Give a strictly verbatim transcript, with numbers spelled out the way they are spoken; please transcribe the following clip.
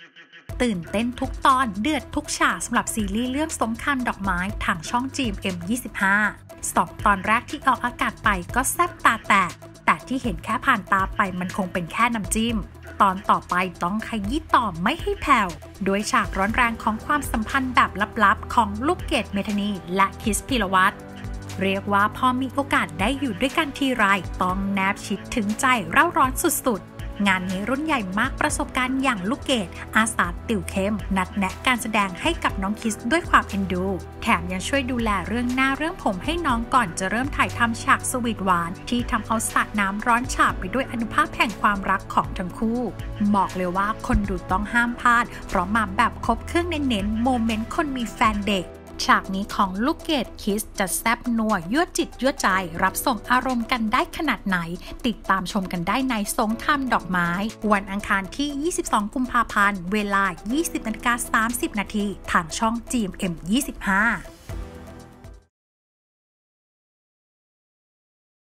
ตื่นเต้นทุกตอนเดือดทุกฉากสำหรับซีรีส์เรื่องสงครามดอกไม้ทางช่อง จี เอ็ม เอ็ม ยี่สิบห้า สองตอนแรกที่ออกอากาศไปก็แซ่บตาแตกแต่ที่เห็นแค่ผ่านตาไปมันคงเป็นแค่น้ำจิ้มตอนต่อไปต้องขยี้ต่อไม่ให้แผ่วโดยฉากร้อนแรงของความสัมพันธ์แบบลับๆของลูกเกดเมธานีและคริสพีรวัตรเรียกว่าพอมีโอกาสได้อยู่ด้วยกันทีไรต้องแนบชิดถึงใจเร่าร้อนสุดๆงานนี้รุ่นใหญ่มากประสบการณ์อย่างลูกเกดอาสาติวเข้มนัดแนะการแสดงให้กับน้องคริสด้วยความเอ็นดูแถมยังช่วยดูแลเรื่องหน้าเรื่องผมให้น้องก่อนจะเริ่มถ่ายทำฉากสวีทหวานที่ทำเอาสาดน้ำร้อนฉาบไปด้วยอนุภาพแห่งความรักของทั้งคู่บอกเลยว่าคนดูต้องห้ามพลาดเพราะมาแบบครบเครื่องเน้นๆโมเมนต์คนมีแฟนเด็กฉากนี้ของลูกเกดคริสจะแซบนัวยั่วจิตยั่วใจรับส่งอารมณ์กันได้ขนาดไหนติดตามชมกันได้ในสงครามดอกไม้วันอังคารที่ยี่สิบสองกุมภาพันธ์เวลา ยี่สิบนาฬิกาสามสิบนาทีทางช่อง จี เอ็ม เอ็ม ยี่สิบห้า